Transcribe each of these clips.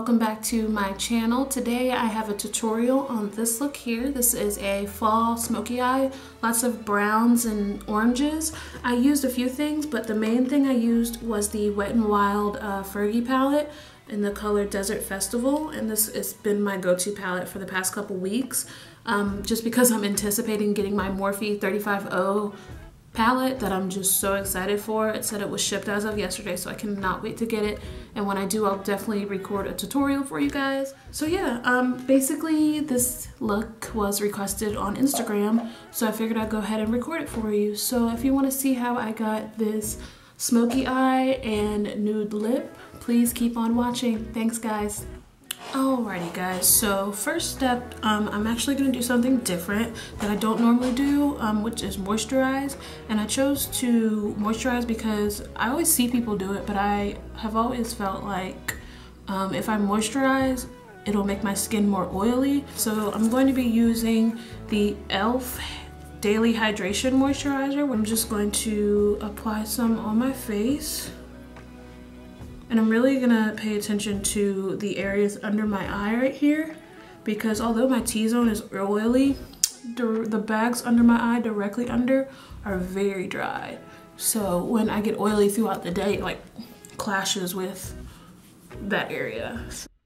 welcome back to my channel. Today I have a tutorial on this look here. This is a fall smoky eye, lots of browns and oranges. I used a few things, but the main thing I used was the Wet n Wild Fergie palette in the color Desert Festival, and this has been my go-to palette for the past couple weeks, just because I'm anticipating getting my Morphe 35O palette that I'm just so excited for. It said it was shipped as of yesterday, so I cannot wait to get it, and when I do, I'll definitely record a tutorial for you guys. So yeah, basically this look was requested on Instagram, so I figured I'd go ahead and record it for you. So if you want to see how I got this smoky eye and nude lip, please keep on watching. Thanks guys. Alrighty guys, so first step, I'm actually going to do something different that I don't normally do, which is moisturize. And I chose to moisturize because I always see people do it, but I have always felt like if I moisturize, it'll make my skin more oily. So I'm going to be using the e.l.f. Daily Hydration Moisturizer. I'm just going to apply some on my face. And I'm really gonna pay attention to the areas under my eye right here, because although my T-zone is oily, the bags under my eye, directly under, are very dry. So when I get oily throughout the day, it like clashes with that area.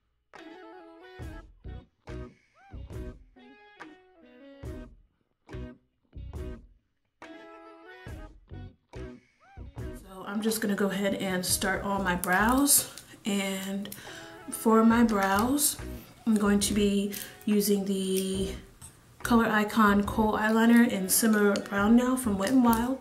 I'm just gonna go ahead and start on my brows, and for my brows I'm going to be using the Color Icon Kohl Eyeliner in Simmer Brown Now from Wet n Wild.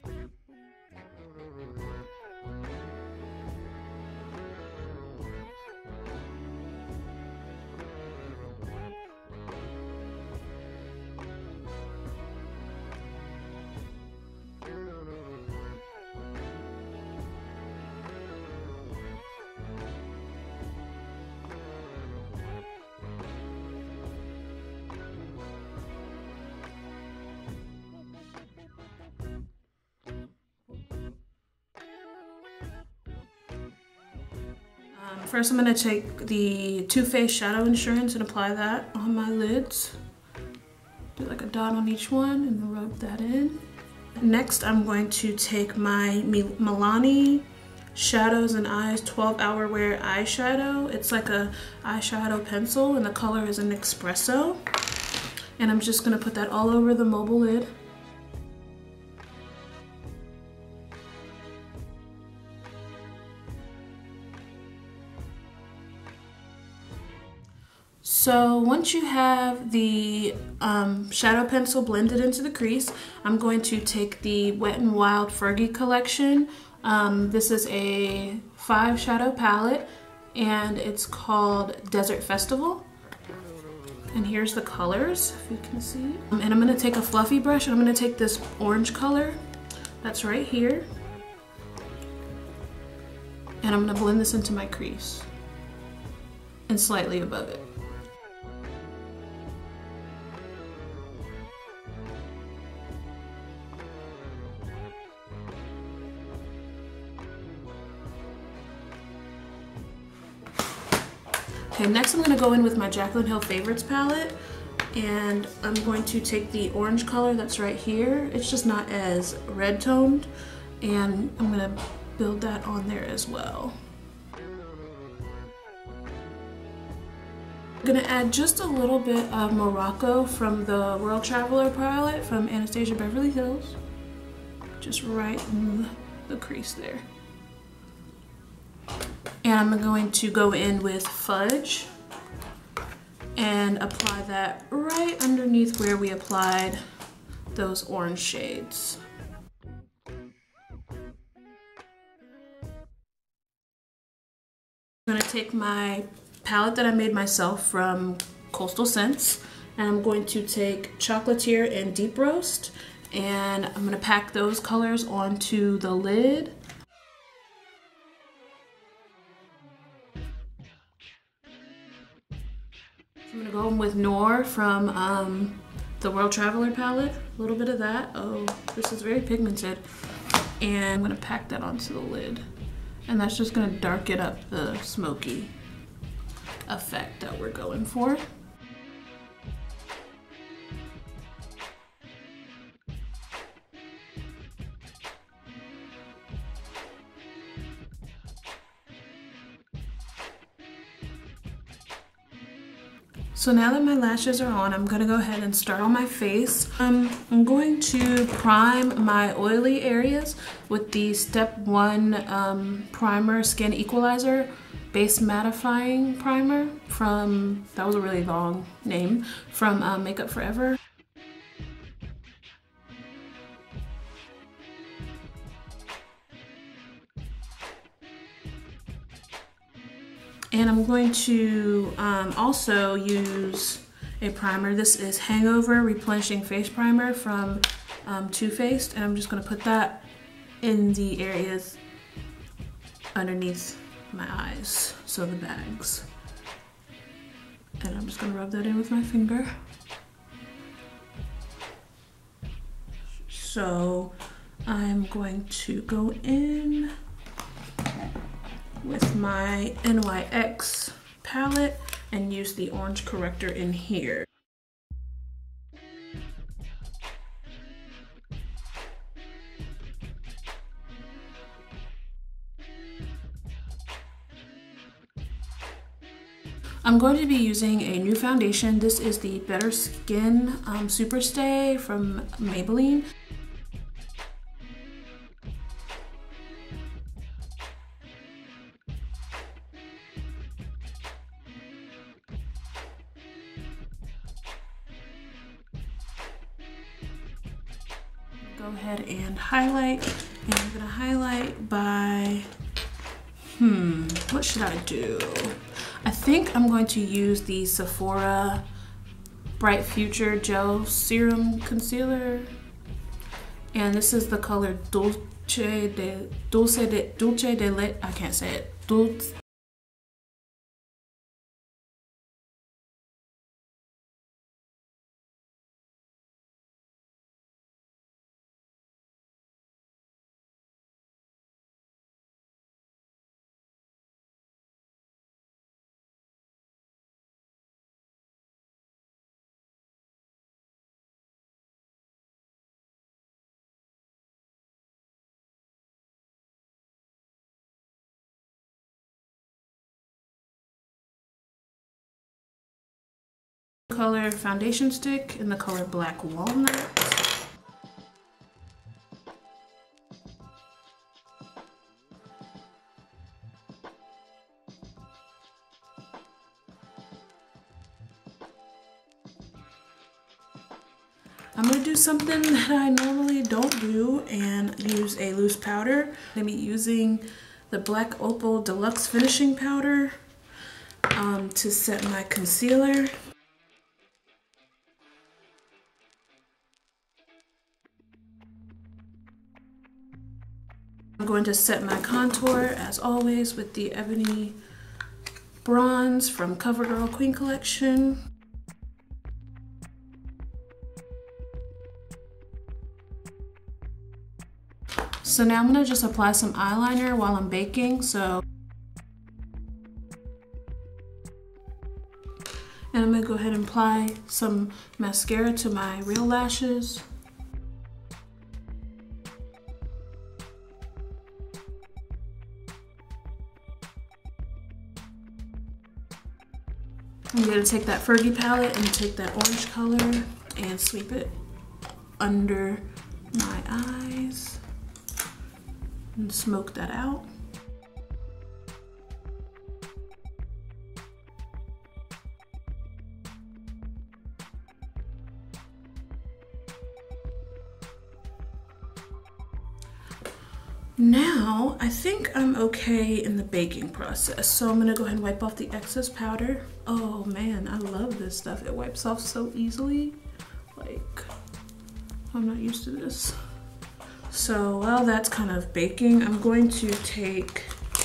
First I'm going to take the Too Faced Shadow Insurance and apply that on my lids. Do like a dot on each one and rub that in. Next I'm going to take my Milani Shadows and Eyes 12-Hour Wear Eyeshadow. It's like a eyeshadow pencil and the color is an espresso. And I'm just going to put that all over the mobile lid. So once you have the shadow pencil blended into the crease, I'm going to take the Wet n Wild Fergie collection. This is a 5 shadow palette and it's called Desert Festival. And here's the colors, if you can see. And I'm going to take a fluffy brush and I'm going to take this orange color that's right here. And I'm going to blend this into my crease and slightly above it. Okay, next I'm going to go in with my Jaclyn Hill Favorites palette, and I'm going to take the orange color that's right here. It's just not as red toned, and I'm going to build that on there as well. I'm going to add just a little bit of Morocco from the World Traveler palette from Anastasia Beverly Hills, just right in the crease there. And I'm going to go in with Fudge and apply that right underneath where we applied those orange shades. I'm going to take my palette that I made myself from Coastal Scents, and I'm going to take Chocolatier and Deep Roast, and I'm going to pack those colors onto the lid. I'm gonna go in with Noir from the World Traveler palette, a little bit of that. Oh, this is very pigmented. And I'm gonna pack that onto the lid. And that's just gonna darken up the smoky. effect that we're going for. So now that my lashes are on, I'm gonna go ahead and start on my face. I'm going to prime my oily areas with the Step 1 Primer Skin Equalizer Base Mattifying Primer from, that was a really long name, from Makeup Forever. And I'm going to also use a primer. This is Hangover Replenishing Face Primer from Too Faced, and I'm just gonna put that in the areas underneath my eyes, so the bags. And I'm just gonna rub that in with my finger. So I'm going to go in with my NYX palette and use the orange corrector in here. I'm going to be using a new foundation. This is the Better Skin Super Stay from Maybelline. Go ahead and highlight, and I'm gonna highlight by, what should I do? I think I'm going to use the Sephora Bright Future Gel Serum Concealer, and this is the color Dulce de Lit, I can't say it, Dulce. Color foundation stick in the color Black Walnut. I'm gonna do something that I normally don't do and use a loose powder. I'm gonna be using the Black Opal Deluxe Finishing Powder to set my concealer. I'm going to set my contour, as always, with the Ebony Bronze from CoverGirl Queen Collection. So now I'm gonna just apply some eyeliner while I'm baking, and I'm gonna go ahead and apply some mascara to my real lashes. I'm gonna take that Fergie palette and take that orange color and sweep it under my eyes and smoke that out. Now, I think I'm okay in the baking process. So I'm gonna go ahead and wipe off the excess powder. Oh man, I love this stuff. It wipes off so easily. Like, I'm not used to this. So while that's kind of baking, I'm going to take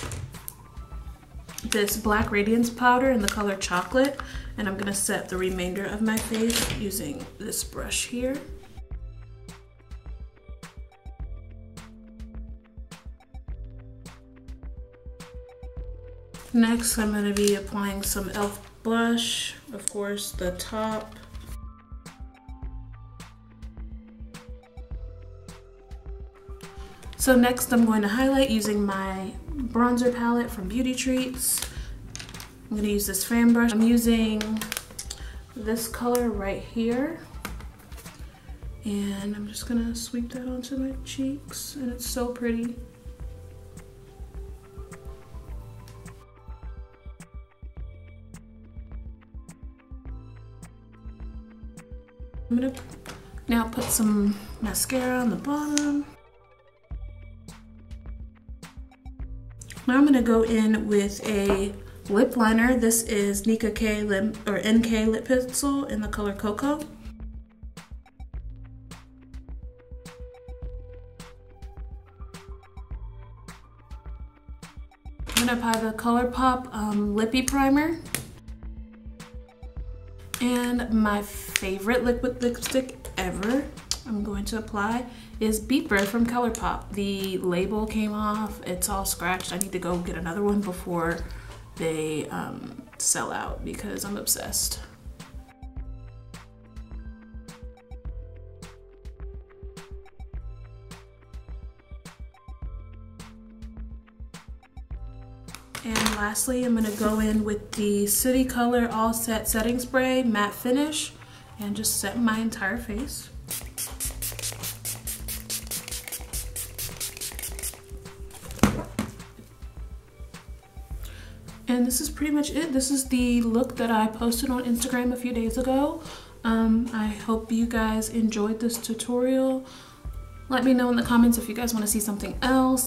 this Black Radiance powder in the color Chocolate, and I'm gonna set the remainder of my face using this brush here. Next, I'm going to be applying some e.l.f. blush, of course, the top. So next, I'm going to highlight using my bronzer palette from Beauty Treats. I'm going to use this fan brush. I'm using this color right here. And I'm just going to sweep that onto my cheeks, and it's so pretty. I'm gonna now put some mascara on the bottom. Now I'm gonna go in with a lip liner. This is Nicka K NK lip pencil in the color Cocoa. I'm gonna apply the ColourPop Lippy Primer. And my favorite liquid lipstick ever I'm going to apply is Beeper from ColourPop. The label came off, it's all scratched. I need to go get another one before they sell out because I'm obsessed. And lastly, I'm going to go in with the City Color All Set Setting Spray Matte Finish and just set my entire face. And this is pretty much it. This is the look that I posted on Instagram a few days ago. I hope you guys enjoyed this tutorial. Let me know in the comments if you guys want to see something else.